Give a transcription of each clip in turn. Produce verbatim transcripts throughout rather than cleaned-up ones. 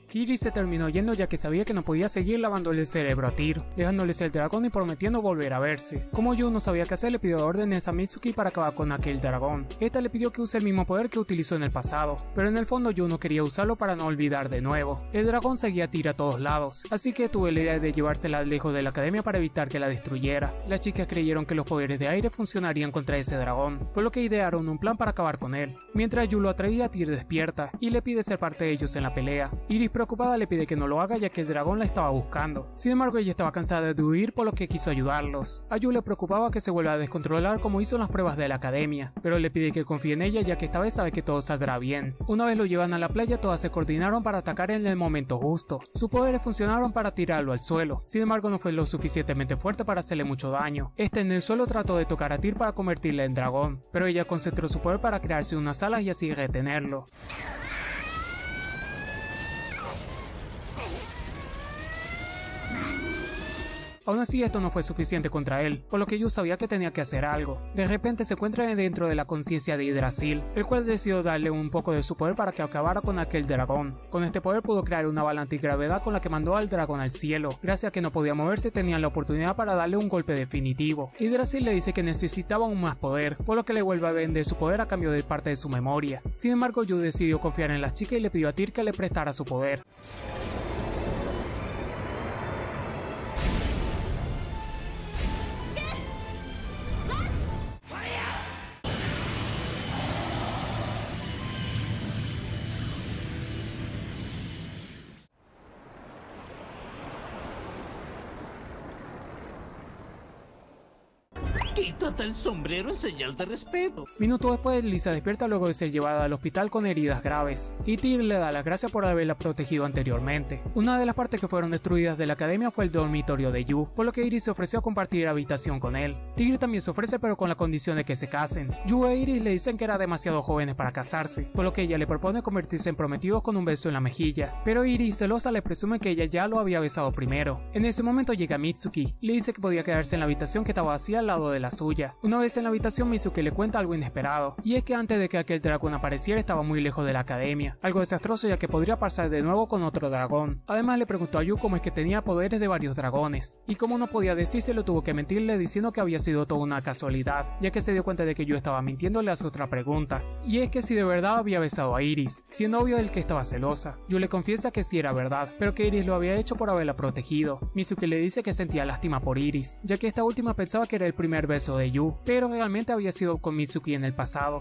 que Iris se terminó yendo ya que sabía que no podía seguir lavándole el cerebro a Tyr, dejándoles el dragón y prometiendo volver a verse. Como Yu no sabía qué hacer, le pidió órdenes a Mitsuki para acabar con aquel dragón. Esta le pidió que use el mismo poder que utilizó en el pasado, pero en el fondo Yu no quería usarlo para no olvidar de nuevo. El dragón seguía a Tyr a todos lados, así que tuve la idea de llevársela lejos de la academia para evitar que la destruyera. Las chicas creyeron que los poderes de aire funcionarían contra ese dragón, por lo que idearon un plan para acabar con él. Mientras Yu lo atraía, Tyr despierta y le pide ser parte de ellos en la pelea. Iris, preocupada, le pide que no lo haga ya que el dragón la estaba buscando. Sin embargo, ella estaba cansada de huir, por lo que quiso ayudarlos. A Yu le preocupaba que se vuelva a descontrolar como hizo en las pruebas de la academia, pero le pide que confíe en ella ya que esta vez sabe que todo saldrá bien. Una vez lo llevan a la playa, todas se coordinaron para atacar en el momento justo. Sus poderes funcionaron para tirarlo al suelo, sin embargo no fue lo suficientemente fuerte para hacerle mucho daño. Este en el suelo trató de tocar a Tyr para convertirla en dragón, pero ella concentró su poder para crearse unas alas y así retenerlo. Aún así, esto no fue suficiente contra él, por lo que Yu sabía que tenía que hacer algo. De repente se encuentra dentro de la conciencia de Yggdrasil, el cual decidió darle un poco de su poder para que acabara con aquel dragón. Con este poder pudo crear una bala antigravedad con la que mandó al dragón al cielo. Gracias a que no podía moverse, tenían la oportunidad para darle un golpe definitivo. Yggdrasil le dice que necesitaba aún más poder, por lo que le vuelve a vender su poder a cambio de parte de su memoria. Sin embargo, Yu decidió confiar en las chicas y le pidió a Tyr que le prestara su poder. Quítate el sombrero en señal de respeto. Minutos después, Lisa despierta luego de ser llevada al hospital con heridas graves, y Tyr le da las gracias por haberla protegido anteriormente. Una de las partes que fueron destruidas de la academia fue el dormitorio de Yu, por lo que Iris se ofreció a compartir habitación con él. Tyr también se ofrece, pero con la condición de que se casen. Yu e Iris le dicen que eran demasiado jóvenes para casarse, por lo que ella le propone convertirse en prometidos con un beso en la mejilla, pero Iris, celosa, le presume que ella ya lo había besado primero. En ese momento llega Mitsuki, le dice que podía quedarse en la habitación que estaba vacía al lado de la suya. Una vez en la habitación, Mitsuki le cuenta algo inesperado, y es que antes de que aquel dragón apareciera estaba muy lejos de la academia, algo desastroso ya que podría pasar de nuevo con otro dragón. Además le preguntó a Yu cómo es que tenía poderes de varios dragones, y como no podía decírselo tuvo que mentirle diciendo que había sido toda una casualidad, ya que se dio cuenta de que Yu estaba mintiéndole a su otra pregunta, y es que si de verdad había besado a Iris, siendo obvio el que estaba celosa. Yu le confiesa que sí era verdad, pero que Iris lo había hecho por haberla protegido. Mitsuki le dice que sentía lástima por Iris, ya que esta última pensaba que era el primer beso de Yu, pero realmente había sido con Mitsuki en el pasado.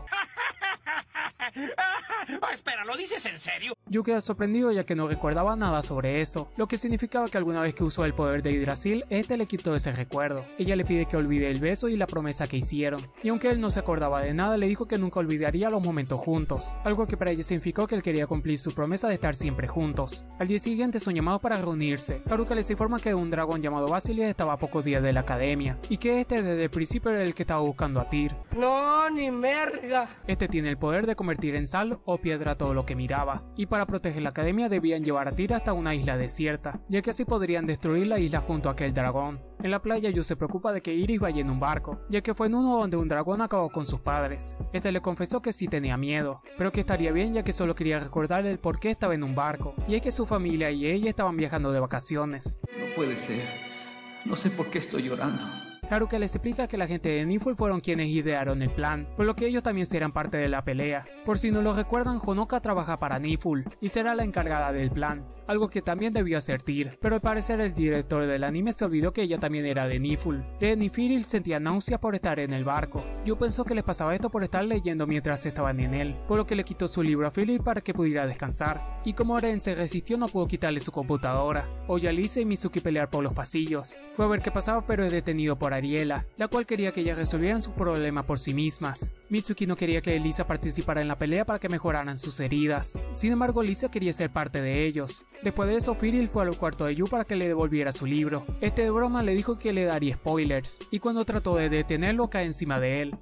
Oh, espera, ¿lo dices en serio? Yu queda sorprendido ya que no recordaba nada sobre eso, lo que significaba que alguna vez que usó el poder de Yggdrasil, este le quitó ese recuerdo. Ella le pide que olvide el beso y la promesa que hicieron, y aunque él no se acordaba de nada, le dijo que nunca olvidaría los momentos juntos, algo que para ella significó que él quería cumplir su promesa de estar siempre juntos. Al día siguiente son llamados para reunirse. Haruka les informa que un dragón llamado Basilisk estaba a pocos días de la academia, y que este desde el principio era el que estaba buscando a Tyr. No, ni merga. Este tiene el poder de convertir en sal o piedra todo lo que miraba, y para proteger la academia debían llevar a Tyr hasta una isla desierta, ya que así podrían destruir la isla junto a aquel dragón. En la playa Yu se preocupa de que Iris vaya en un barco, ya que fue en uno donde un dragón acabó con sus padres. Este le confesó que sí tenía miedo, pero que estaría bien ya que solo quería recordarle el por qué estaba en un barco, y es que su familia y ella estaban viajando de vacaciones. No puede ser, no sé por qué estoy llorando. Haruka les explica que la gente de Niflheim fueron quienes idearon el plan, por lo que ellos también serán parte de la pelea. Por si no lo recuerdan, Honoka trabaja para Niflheim y será la encargada del plan, algo que también debió hacer Tyr, pero al parecer el director del anime se olvidó que ella también era de Niflheim. Ren y Firil sentían náuseas por estar en el barco. Yu pensó que les pasaba esto por estar leyendo mientras estaban en él, por lo que le quitó su libro a Firil para que pudiera descansar, y como Ren se resistió no pudo quitarle su computadora. Oye a Lisa y Mitsuki pelear por los pasillos. Fue a ver qué pasaba pero es detenido por Ariela, la cual quería que ellas resolvieran su problema por sí mismas. Mitsuki no quería que Lisa participara en la pelea para que mejoraran sus heridas. Sin embargo, Lisa quería ser parte de ellos. Después de eso, Firil fue al cuarto de Yu para que le devolviera su libro. Este de broma le dijo que le daría spoilers, y cuando trató de detenerlo cae encima de él.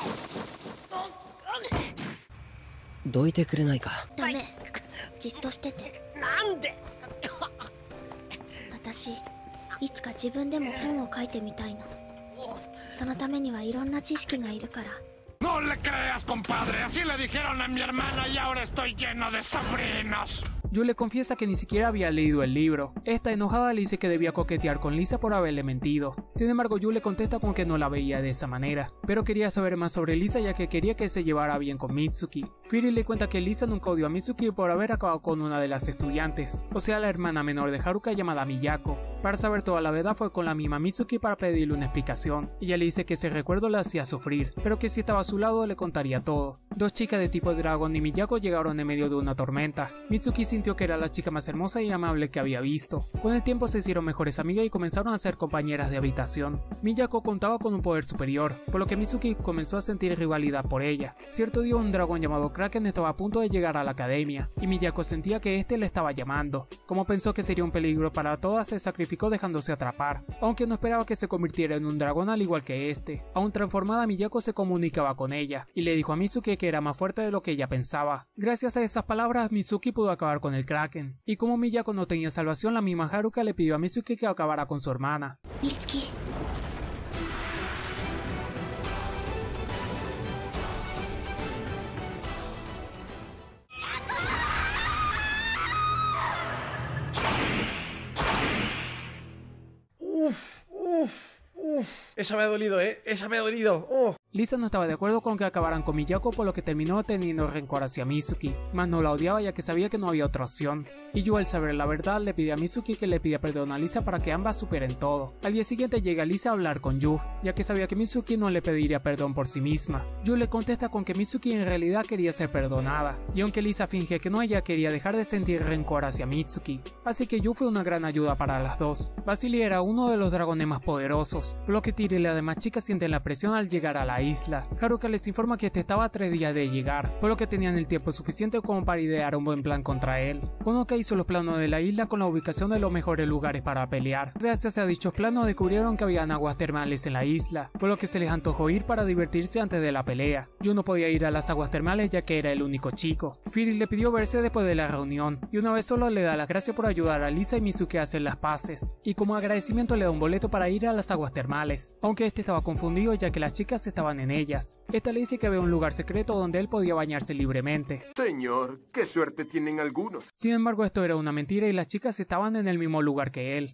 No le creas, compadre, así le dijeron a mi hermana y ahora estoy lleno de sobrinos. Yu le confiesa que ni siquiera había leído el libro. Esta enojada le dice que debía coquetear con Lisa por haberle mentido. Sin embargo, Yu le contesta con que no la veía de esa manera, pero quería saber más sobre Lisa ya que quería que se llevara bien con Mitsuki. Firi le cuenta que Lisa nunca odió a Mitsuki por haber acabado con una de las estudiantes, o sea la hermana menor de Haruka llamada Miyako. Para saber toda la verdad fue con la misma Mitsuki para pedirle una explicación. Ella le dice que ese recuerdo la hacía sufrir, pero que si estaba a su lado le contaría todo. Dos chicas de tipo dragón y Miyako llegaron en medio de una tormenta. Mitsuki sintió que era la chica más hermosa y amable que había visto. Con el tiempo se hicieron mejores amigas y comenzaron a ser compañeras de habitación. Miyako contaba con un poder superior, por lo que Mitsuki comenzó a sentir rivalidad por ella. Cierto día un dragón llamado Kraken estaba a punto de llegar a la academia, y Miyako sentía que este le estaba llamando. Como pensó que sería un peligro para todas, se sacrificó dejándose atrapar, aunque no esperaba que se convirtiera en un dragón al igual que este. Aún transformada, Miyako se comunicaba con ella, y le dijo a Mitsuki que era más fuerte de lo que ella pensaba. Gracias a esas palabras, Mitsuki pudo acabar con el Kraken, y como Miyako no tenía salvación, la misma Haruka le pidió a Mitsuki que acabara con su hermana. Mitsuki. Uf, uf, uf. Esa me ha dolido, eh. Esa me ha dolido. Oh. Lisa no estaba de acuerdo con que acabaran con Miyako, por lo que terminó teniendo rencor hacia Mitsuki, mas no la odiaba ya que sabía que no había otra opción. Y Yu, al saber la verdad, le pide a Mitsuki que le pida perdón a Lisa para que ambas superen todo. Al día siguiente llega Lisa a hablar con Yu, ya que sabía que Mitsuki no le pediría perdón por sí misma. Yu le contesta con que Mitsuki en realidad quería ser perdonada, y aunque Lisa finge que no, ella quería dejar de sentir rencor hacia Mitsuki. Así que Yu fue una gran ayuda para las dos. Basili era uno de los dragones más poderosos, por lo que Tyr y las demás chicas sienten la presión al llegar a la isla. Haruka les informa que este estaba a tres días de llegar, por lo que tenían el tiempo suficiente como para idear un buen plan contra él. Konoka hizo los planos de la isla con la ubicación de los mejores lugares para pelear. Gracias a dichos planos descubrieron que habían aguas termales en la isla, por lo que se les antojó ir para divertirse antes de la pelea. Yu no podía ir a las aguas termales ya que era el único chico. Firi le pidió verse después de la reunión, y una vez solo le da las gracias por ayudar a Lisa y Mitsuki a hacer las paces, y como agradecimiento le da un boleto para ir a las aguas termales, aunque este estaba confundido ya que las chicas estaban en ellas. Esta le dice que había un lugar secreto donde él podía bañarse libremente. Señor, qué suerte tienen algunos. Sin embargo, esto era una mentira y las chicas estaban en el mismo lugar que él.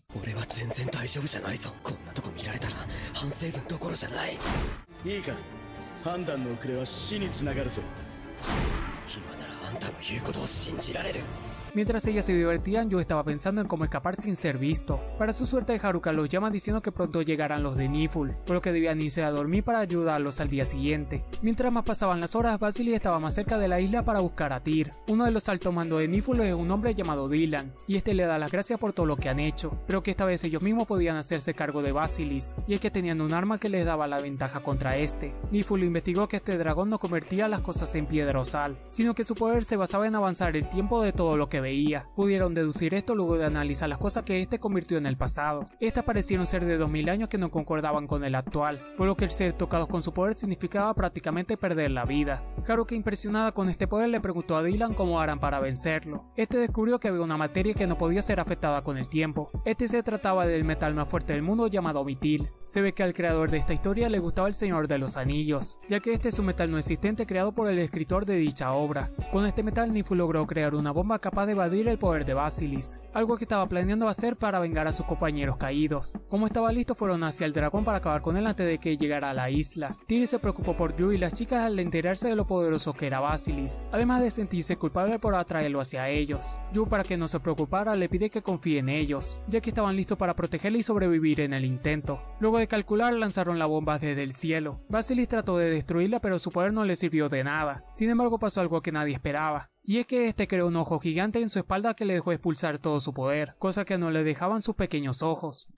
Mientras ellas se divertían, yo estaba pensando en cómo escapar sin ser visto. Para su suerte, Haruka los llama diciendo que pronto llegarán los de Niful, por lo que debían irse a dormir para ayudarlos al día siguiente. Mientras más pasaban las horas, Basili estaba más cerca de la isla para buscar a Tyr. Uno de los altos mandos de Niful es un hombre llamado Dylan, y este le da las gracias por todo lo que han hecho, pero que esta vez ellos mismos podían hacerse cargo de Basilis, y es que tenían un arma que les daba la ventaja contra este. Niful investigó que este dragón no convertía las cosas en piedra o sal, sino que su poder se basaba en avanzar el tiempo de todo lo que veía. Pudieron deducir esto luego de analizar las cosas que este convirtió en el pasado. Estas parecieron ser de dos mil años que no concordaban con el actual, por lo que el ser tocados con su poder significaba prácticamente perder la vida. Haruka, impresionada con este poder, le preguntó a Dylan cómo harán para vencerlo. Este descubrió que había una materia que no podía ser afectada con el tiempo. Este se trataba del metal más fuerte del mundo llamado mitil. Se ve que al creador de esta historia le gustaba el Señor de los Anillos, ya que este es un metal no existente creado por el escritor de dicha obra. Con este metal, Niful logró crear una bomba capaz de evadir el poder de Basilis, algo que estaba planeando hacer para vengar a sus compañeros caídos. Como estaba listo, fueron hacia el dragón para acabar con él antes de que llegara a la isla. Tyr se preocupó por Yu y las chicas al enterarse de lo poderoso que era Basilis, además de sentirse culpable por atraerlo hacia ellos. Yu, para que no se preocupara, le pide que confíe en ellos, ya que estaban listos para protegerle y sobrevivir en el intento. Luego de calcular, lanzaron la bomba desde el cielo. Basilis trató de destruirla, pero su poder no le sirvió de nada. Sin embargo, pasó algo que nadie esperaba, y es que este creó un ojo gigante en su espalda que le dejó expulsar todo su poder, cosa que no le dejaban sus pequeños ojos.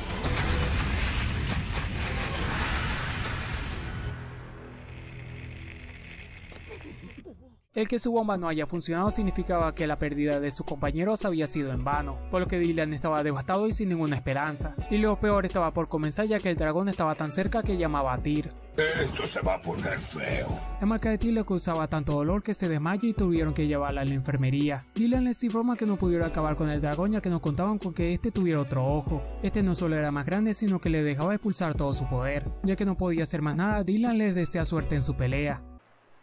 El que su bomba no haya funcionado significaba que la pérdida de sus compañeros había sido en vano, por lo que Dylan estaba devastado y sin ninguna esperanza, y lo peor estaba por comenzar ya que el dragón estaba tan cerca que llamaba a Tyr. Esto se va a poner feo. La marca de Tyr le causaba tanto dolor que se desmaya y tuvieron que llevarla a la enfermería. Dylan les informa que no pudieron acabar con el dragón ya que no contaban con que este tuviera otro ojo. Este no solo era más grande, sino que le dejaba expulsar todo su poder. Ya que no podía hacer más nada, Dylan les desea suerte en su pelea.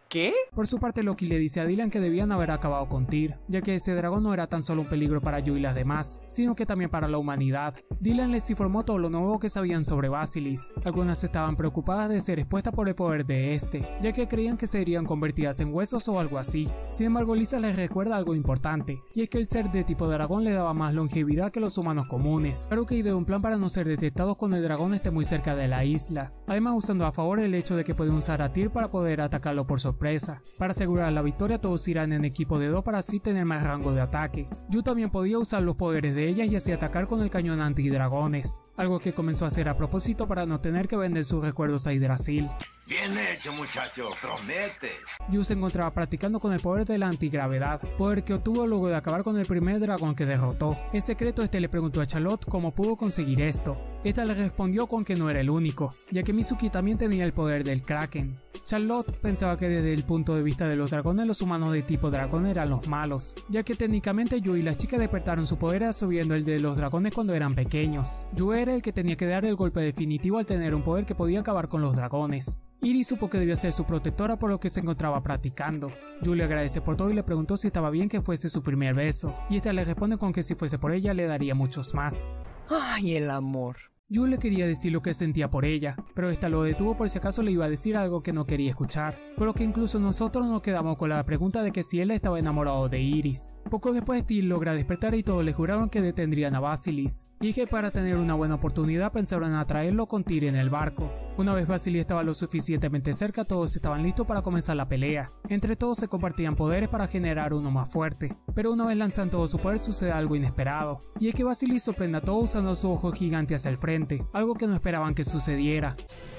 ¿Qué? Por su parte, Loki le dice a Dylan que debían haber acabado con Tyr, ya que ese dragón no era tan solo un peligro para Yu y las demás, sino que también para la humanidad. Dylan les informó todo lo nuevo que sabían sobre Basilis. Algunas estaban preocupadas de ser expuestas por el poder de este, ya que creían que serían convertidas en huesos o algo así. Sin embargo, Lisa les recuerda algo importante, y es que el ser de tipo dragón le daba más longevidad que los humanos comunes. Claro que ideó un plan para no ser detectados cuando el dragón esté muy cerca de la isla, además usando a favor el hecho de que pueden usar a Tyr para poder atacarlo por sorpresa. Para asegurar la victoria, todos irán en equipo de dos para así tener más rango de ataque. Yu también podía usar los poderes de ellas y así atacar con el cañón antidragones, algo que comenzó a hacer a propósito para no tener que vender sus recuerdos a Yggdrasil. Bien hecho, muchacho, prometes. Yu se encontraba practicando con el poder de la antigravedad, poder que obtuvo luego de acabar con el primer dragón que derrotó. En secreto, este le preguntó a Charlotte cómo pudo conseguir esto. Esta le respondió con que no era el único, ya que Mizuki también tenía el poder del Kraken. Charlotte pensaba que desde el punto de vista de los dragones, los humanos de tipo dragón eran los malos, ya que técnicamente Yu y las chicas despertaron su poder absorbiendo el de los dragones cuando eran pequeños. Yu era el que tenía que dar el golpe definitivo al tener un poder que podía acabar con los dragones. Iris supo que debía ser su protectora, por lo que se encontraba practicando. Yu le agradece por todo y le preguntó si estaba bien que fuese su primer beso, y esta le responde con que si fuese por ella le daría muchos más. Ay, el amor. Yu le quería decir lo que sentía por ella, pero esta lo detuvo por si acaso le iba a decir algo que no quería escuchar, por lo que incluso nosotros nos quedamos con la pregunta de que si él estaba enamorado de Iris. Poco después Tyr logra despertar y todos le juraron que detendrían a Basilis, y que para tener una buena oportunidad pensaron atraerlo con Tyr en el barco. Una vez Basilis estaba lo suficientemente cerca, todos estaban listos para comenzar la pelea. Entre todos se compartían poderes para generar uno más fuerte, pero una vez lanzan todo su poder sucede algo inesperado, y es que Basilis sorprende a todos usando su ojo gigante hacia el frente, algo que no esperaban que sucediera.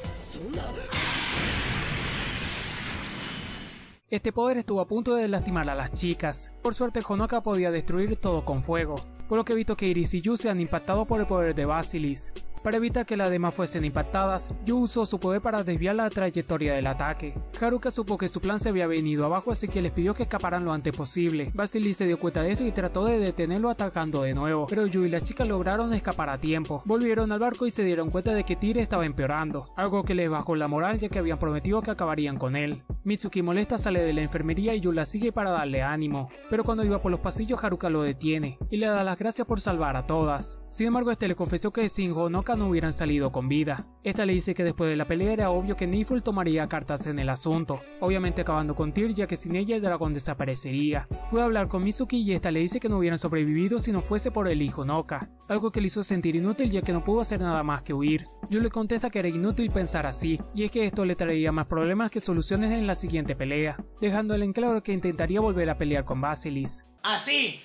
Este poder estuvo a punto de lastimar a las chicas. Por suerte Honoka podía destruir todo con fuego, por lo que evitó que Iris y Yu sean impactados por el poder de Basilis. Para evitar que las demás fuesen impactadas, Yu usó su poder para desviar la trayectoria del ataque. Haruka supo que su plan se había venido abajo, así que les pidió que escaparan lo antes posible. Basilis se dio cuenta de esto y trató de detenerlo atacando de nuevo, pero Yu y las chicas lograron escapar a tiempo. Volvieron al barco y se dieron cuenta de que Tyr estaba empeorando, algo que les bajó la moral ya que habían prometido que acabarían con él. Mitsuki molesta sale de la enfermería y Yu la sigue para darle ánimo, pero cuando iba por los pasillos Haruka lo detiene y le da las gracias por salvar a todas. Sin embargo, este le confesó que sin Honoka no hubieran salido con vida. Esta le dice que después de la pelea era obvio que Nifl tomaría cartas en el asunto, obviamente acabando con Tyr ya que sin ella el dragón desaparecería. Fue a hablar con Mizuki y esta le dice que no hubieran sobrevivido si no fuese por el hijo Honoka, algo que le hizo sentir inútil ya que no pudo hacer nada más que huir. Yu le contesta que era inútil pensar así, y es que esto le traería más problemas que soluciones en la siguiente pelea, dejándole en claro que intentaría volver a pelear con Basilis. Así.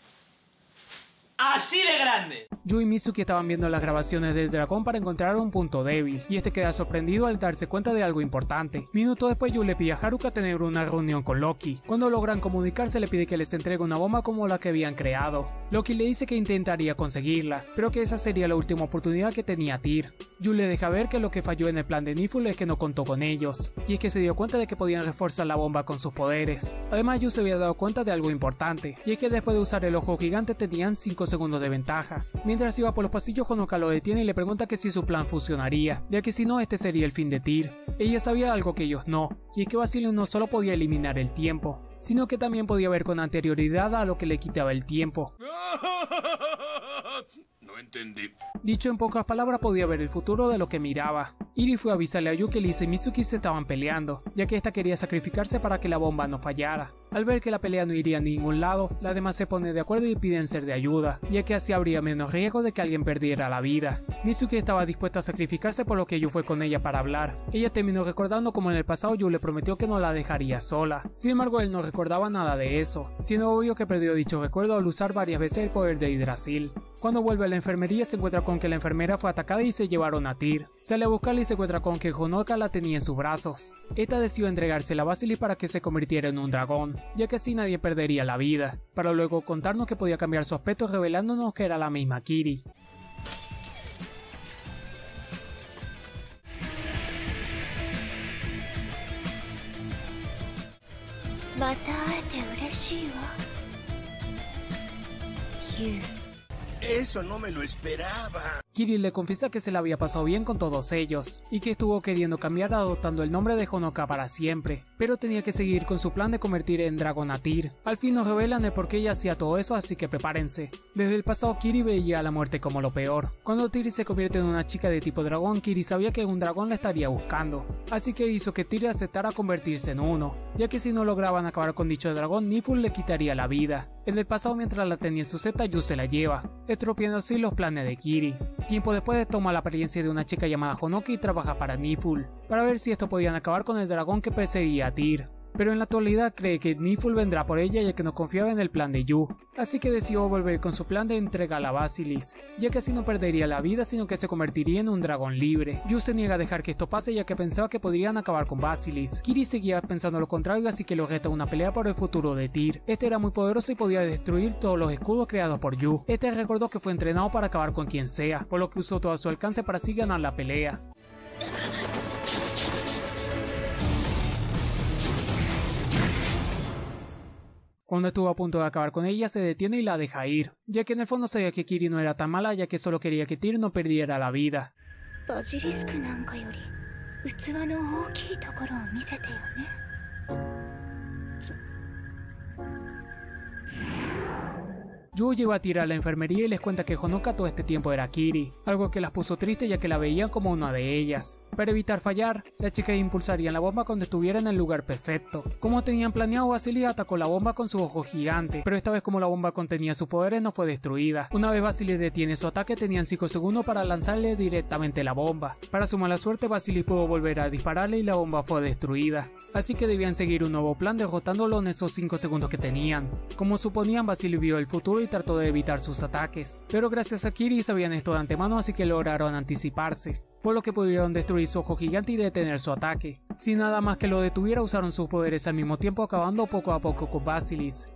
Así de grande. Yu y Mizuki estaban viendo las grabaciones del dragón para encontrar un punto débil, y este queda sorprendido al darse cuenta de algo importante. Minutos después Yu le pide a Haruka tener una reunión con Loki. Cuando logran comunicarse le pide que les entregue una bomba como la que habían creado. Loki le dice que intentaría conseguirla, pero que esa sería la última oportunidad que tenía Tyr. Yu le deja ver que lo que falló en el plan de Nifl es que no contó con ellos, y es que se dio cuenta de que podían reforzar la bomba con sus poderes. Además Yu se había dado cuenta de algo importante, y es que después de usar el ojo gigante tenían cinco segundos de ventaja. Mientras iba por los pasillos Honoka lo detiene y le pregunta que si su plan funcionaría, ya que si no este sería el fin de Tyr. Ella sabía algo que ellos no, y es que Basilis no solo podía eliminar el tiempo, sino que también podía ver con anterioridad a lo que le quitaba el tiempo. No entendí. Dicho en pocas palabras, podía ver el futuro de lo que miraba. Iris fue a avisarle a Yu que Lisa y Mizuki se estaban peleando, ya que esta quería sacrificarse para que la bomba no fallara. Al ver que la pelea no iría a ningún lado, las demás se ponen de acuerdo y piden ser de ayuda, ya que así habría menos riesgo de que alguien perdiera la vida. Mizuki estaba dispuesta a sacrificarse, por lo que Yu fue con ella para hablar. Ella terminó recordando como en el pasado Yu le prometió que no la dejaría sola. Sin embargo, él no recordaba nada de eso, siendo obvio que perdió dicho recuerdo al usar varias veces el poder de Yggdrasil. Cuando vuelve a la enfermería se encuentra con que la enfermera fue atacada y se llevaron a Tyr. Sale a buscarla y se encuentra con que Honoka la tenía en sus brazos. Esta decidió entregársela a Basilis para que se convirtiera en un dragón, ya que así nadie perdería la vida, para luego contarnos que podía cambiar su aspecto revelándonos que era la misma Kiri. Eso no me lo esperaba. Kiri le confiesa que se la había pasado bien con todos ellos, y que estuvo queriendo cambiar adoptando el nombre de Honoka para siempre, pero tenía que seguir con su plan de convertir en dragón a Tyr. Al fin nos revelan el por qué ella hacía todo eso, así que prepárense. Desde el pasado Kiri veía a la muerte como lo peor. Cuando Tyr se convierte en una chica de tipo dragón, Kiri sabía que un dragón la estaría buscando, así que hizo que Tyr aceptara convertirse en uno, ya que si no lograban acabar con dicho dragón, Nifl le quitaría la vida. En el pasado, mientras la tenía en su seta, Yu se la lleva, estropeando así los planes de Kiri. Tiempo después toma la apariencia de una chica llamada Honoka y trabaja para Nifl, para ver si esto podían acabar con el dragón que perseguía a Tyr. Pero en la actualidad cree que Nifl vendrá por ella ya que no confiaba en el plan de Yu, así que decidió volver con su plan de entregar a Basilisk, ya que así no perdería la vida sino que se convertiría en un dragón libre. Yu se niega a dejar que esto pase ya que pensaba que podrían acabar con Basilisk. Kiri seguía pensando lo contrario, así que lo reta a una pelea por el futuro de Tyr. Este era muy poderoso y podía destruir todos los escudos creados por Yu. Este recordó que fue entrenado para acabar con quien sea, por lo que usó todo a su alcance para así ganar la pelea. Cuando estuvo a punto de acabar con ella, se detiene y la deja ir, ya que en el fondo sabía que Kiri no era tan mala, ya que solo quería que Tyr no perdiera la vida. Yu lleva a Tyr a la enfermería y les cuenta que Honoka todo este tiempo era Kiri, algo que las puso triste ya que la veían como una de ellas. Para evitar fallar, la chica impulsaría la bomba cuando estuviera en el lugar perfecto. Como tenían planeado, Basilisk atacó la bomba con su ojo gigante, pero esta vez como la bomba contenía sus poderes no fue destruida. Una vez Basilisk detiene su ataque, tenían cinco segundos para lanzarle directamente la bomba. Para su mala suerte, Basilisk pudo volver a dispararle y la bomba fue destruida. Así que debían seguir un nuevo plan derrotándolo en esos cinco segundos que tenían. Como suponían, Basilisk vio el futuro y trató de evitar sus ataques, pero gracias a Kiri sabían esto de antemano, así que lograron anticiparse, por lo que pudieron destruir su ojo gigante y detener su ataque. Sin nada más que lo detuviera, usaron sus poderes al mismo tiempo, acabando poco a poco con Basilisk.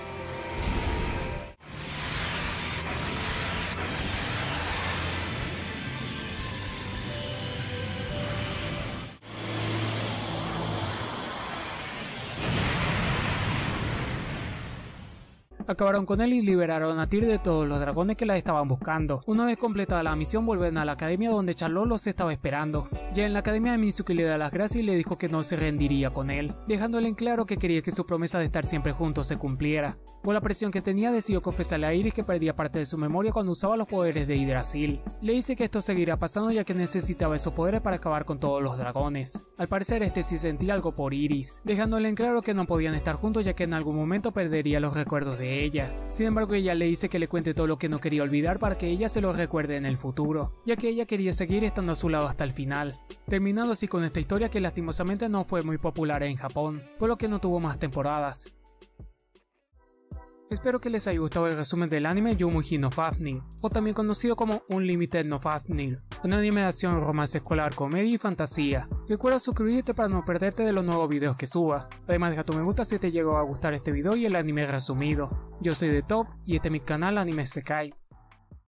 Acabaron con él y liberaron a Tyr de todos los dragones que la estaban buscando. Una vez completada la misión, vuelven a la academia donde Charlotte los estaba esperando. Ya en la academia, Mizuki le da las gracias y le dijo que no se rendiría con él, dejándole en claro que quería que su promesa de estar siempre juntos se cumpliera. Por la presión que tenía, decidió confesarle a Iris que perdía parte de su memoria cuando usaba los poderes de Yggdrasil. Le dice que esto seguirá pasando ya que necesitaba esos poderes para acabar con todos los dragones. Al parecer este sí sentía algo por Iris, dejándole en claro que no podían estar juntos ya que en algún momento perdería los recuerdos de ella. Sin embargo, ella le dice que le cuente todo lo que no quería olvidar para que ella se lo recuerde en el futuro, ya que ella quería seguir estando a su lado hasta el final. Terminando así con esta historia que lastimosamente no fue muy popular en Japón, por lo que no tuvo más temporadas. Espero que les haya gustado el resumen del anime Youmugi no Fafnir, o también conocido como Unlimited no Fafnir, un anime de acción, romance escolar, comedia y fantasía. Recuerda suscribirte para no perderte de los nuevos videos que suba. Además deja tu me gusta si te llegó a gustar este video y el anime resumido. Yo soy de Top y este es mi canal Anime Sekai.